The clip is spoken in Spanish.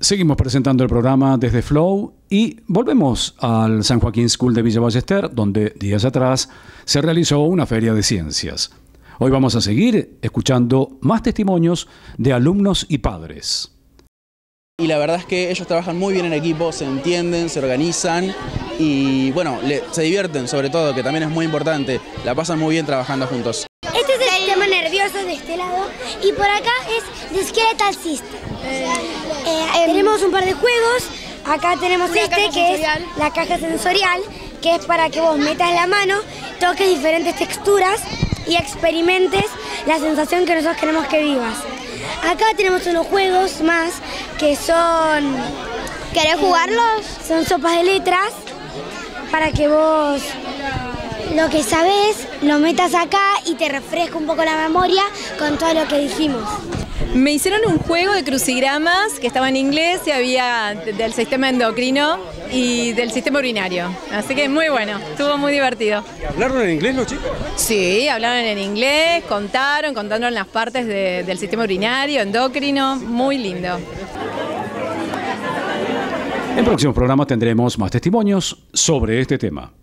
Seguimos presentando el programa desde Flow y volvemos al San Joaquín School de Villa Ballester, donde días atrás se realizó una feria de ciencias. Hoy vamos a seguir escuchando más testimonios de alumnos y padres. Y la verdad es que ellos trabajan muy bien en equipo, se entienden, se organizan y bueno, se divierten sobre todo, que también es muy importante, la pasan muy bien trabajando juntos. Este es el sistema nervioso de este lado y por acá es The Skeletal System. Tenemos un par de juegos, acá tenemos este que es la caja sensorial, que es para que vos metas la mano, toques diferentes texturas y experimentes la sensación que nosotros queremos que vivas. Acá tenemos unos juegos más que son... ¿Querés jugarlos? Son sopas de letras para que vos lo que sabés lo metas acá y te refresca un poco la memoria con todo lo que dijimos. Me hicieron un juego de crucigramas que estaba en inglés y había del sistema endocrino y del sistema urinario. Así que muy bueno, estuvo muy divertido. ¿Hablaron en inglés los chicos? Sí, hablaron en inglés, contaron las partes del sistema urinario, endocrino, muy lindo. En próximos programas tendremos más testimonios sobre este tema.